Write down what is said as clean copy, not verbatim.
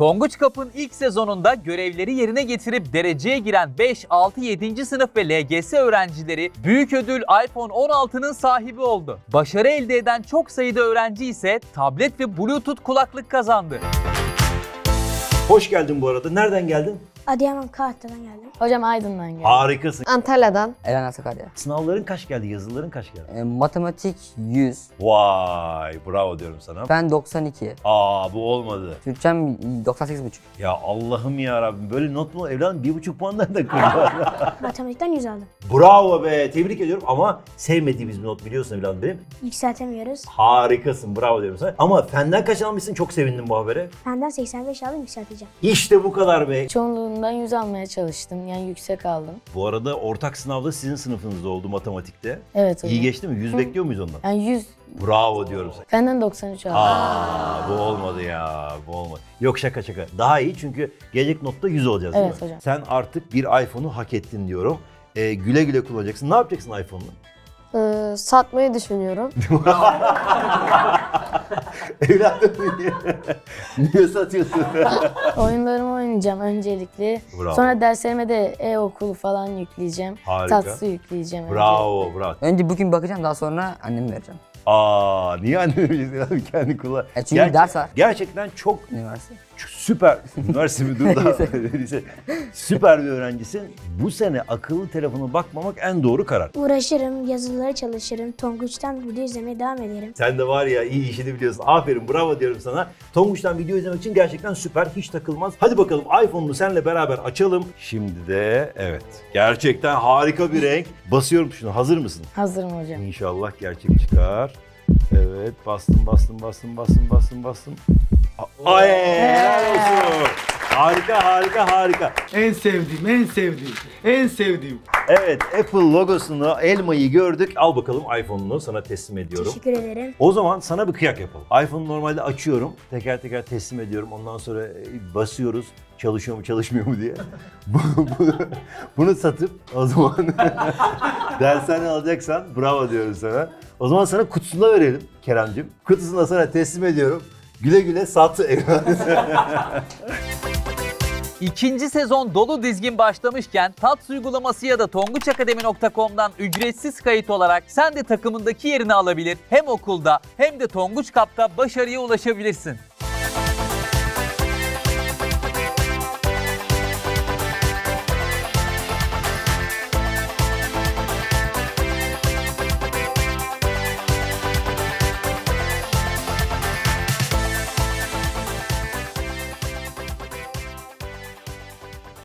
Tonguç Kap'ın ilk sezonunda görevleri yerine getirip dereceye giren 5, 6, 7. sınıf ve LGS öğrencileri büyük ödül iPhone 16'nın sahibi oldu. Başarı elde eden çok sayıda öğrenci ise tablet ve Bluetooth kulaklık kazandı. Hoş geldin bu arada. Nereden geldin? Adıyaman Kağıtlı'dan geldim. Hocam Aydın'dan geldim. Harikasın. Antalya'dan. Eren Sakarya. Sınavların kaç geldi? Yazıların kaç geldi? Matematik 100. Vay, bravo diyorum sana. Ben 92. Bu olmadı. Türkçem 98,5. Ya Allah'ım ya Rabbim, böyle not mu evladım? 1,5 puandan da kırıyor. Matematikten 100 aldım. Bravo be, tebrik ediyorum ama sevmediğimiz bir not biliyorsun evladım benim. Yükseltemiyoruz. Harikasın, bravo diyorum sana. Ama fenden kaç almışsın? Çok sevindim bu habere. Benden 85 aldım, yükselteceğim. İşte bu kadar be. Çoğunluğundan 100 almaya çalıştım. Yani yüksek aldım. Bu arada ortak sınavda sizin sınıfınızda oldu matematikte. Evet hocam. İyi geçti mi? 100 bekliyor muyuz ondan? Yani 100. Bravo diyorum sana. Benden 93 aldım. Bu olmadı ya, bu olmadı. Yok, şaka. Daha iyi çünkü gelecek notta 100 olacağız değil mi? Evet hocam. Sen artık bir iPhone'u hak ettin diyorum. Güle güle kullanacaksın. Ne yapacaksın iPhone'unu? Satmayı düşünüyorum. Evladım niye satıyorsun? Oyunlarımı oynayacağım öncelikle. Bravo. Sonra derslerime de e-okul falan yükleyeceğim. Harika. Tatsı yükleyeceğim. Bravo. Önce bugün bakacağım, daha sonra anneme vereceğim. Niye annemi kendi kullan? Çünkü ders var. Gerçekten çok Üniversite. süper. Üniversite mi? Dur daha. Süper bir öğrencisin. Bu sene akıllı telefona bakmamak en doğru karar. Uğraşırım, yazılara çalışırım. Tonguç'tan video izlemeye devam ederim. Sen de var ya, iyi işini biliyorsun. Aferin, bravo diyorum sana. Tonguç'tan video izlemek için gerçekten süper, hiç takılmaz. Hadi bakalım iPhone'unu seninle beraber açalım. Şimdi de evet, gerçekten harika bir renk. Basıyorum tuşuna, hazır mısın? Hazırım hocam. İnşallah gerçek çıkar. Evet, bastım. Ay, helal olsun. Harika. En sevdiğim. Evet, Apple logosunu, elmayı gördük. Al bakalım iPhone'unu, sana teslim ediyorum. Teşekkür ederim. O zaman sana bir kıyak yapalım. iPhone'u normalde açıyorum, teker teker teslim ediyorum. Ondan sonra basıyoruz, çalışıyor mu çalışmıyor mu diye. Bunu satıp o zaman dershane alacaksan bravo diyorum sana. O zaman sana kutusuna verelim Kerem'cim. Kutusunu sana teslim ediyorum. Güle güle sat evladım. İkinci sezon dolu dizgin başlamışken Tats uygulaması ya da tonguçakademi.com'dan ücretsiz kayıt olarak sen de takımındaki yerini alabilir. Hem okulda hem de Tonguç Kap'ta başarıya ulaşabilirsin.